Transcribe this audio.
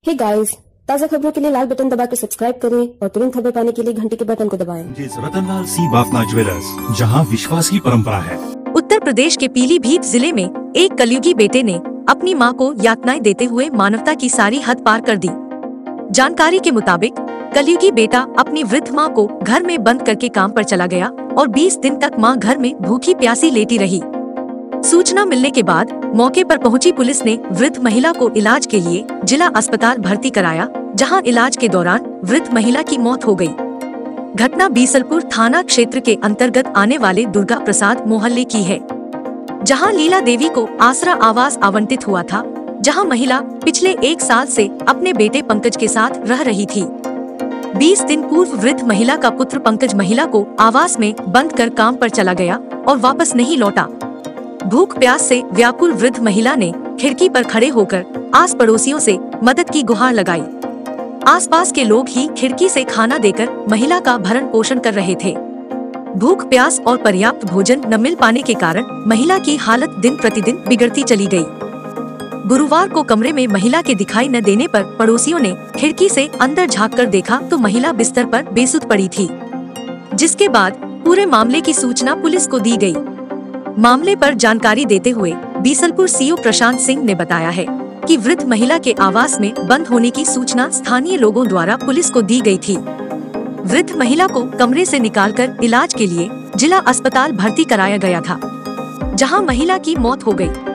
Hey guys, ताज़ा खबरों के लिए लाल बटन दबाकर सब्सक्राइब करें और तुरंत खबर पाने के लिए घंटी के बटन को दबाएं। रतनलाल सी बाफना ज्वेलर्स, जहां विश्वास की परंपरा है। उत्तर प्रदेश के पीलीभीत जिले में एक कलयुगी बेटे ने अपनी मां को यातनाएं देते हुए मानवता की सारी हद पार कर दी। जानकारी के मुताबिक कलयुगी बेटा अपनी वृद्ध मां को घर में बंद करके काम पर चला गया और 20 दिन तक मां घर में भूखी प्यासी लेटी रही। सूचना मिलने के बाद मौके पर पहुंची पुलिस ने वृद्ध महिला को इलाज के लिए जिला अस्पताल भर्ती कराया, जहां इलाज के दौरान वृद्ध महिला की मौत हो गई। घटना बीसलपुर थाना क्षेत्र के अंतर्गत आने वाले दुर्गा प्रसाद मोहल्ले की है, जहां लीला देवी को आसरा आवास आवंटित हुआ था, जहां महिला पिछले 1 साल से अपने बेटे पंकज के साथ रह रही थी। 20 दिन पूर्व वृद्ध महिला का पुत्र पंकज महिला को आवास में बंद कर काम पर चला गया और वापस नहीं लौटा। भूख प्यास से व्याकुल वृद्ध महिला ने खिड़की पर खड़े होकर आस पड़ोसियों से मदद की गुहार लगाई। आसपास के लोग ही खिड़की से खाना देकर महिला का भरण पोषण कर रहे थे। भूख प्यास और पर्याप्त भोजन न मिल पाने के कारण महिला की हालत दिन प्रतिदिन बिगड़ती चली गई। गुरुवार को कमरे में महिला के दिखाई न देने पर पड़ोसियों ने खिड़की से अंदर झांककर देखा तो महिला बिस्तर पर बेसुध पड़ी थी, जिसके बाद पूरे मामले की सूचना पुलिस को दी गई। मामले पर जानकारी देते हुए बीसलपुर सीओ प्रशांत सिंह ने बताया है कि वृद्ध महिला के आवास में बंद होने की सूचना स्थानीय लोगों द्वारा पुलिस को दी गई थी। वृद्ध महिला को कमरे से निकालकर इलाज के लिए जिला अस्पताल भर्ती कराया गया था, जहां महिला की मौत हो गई।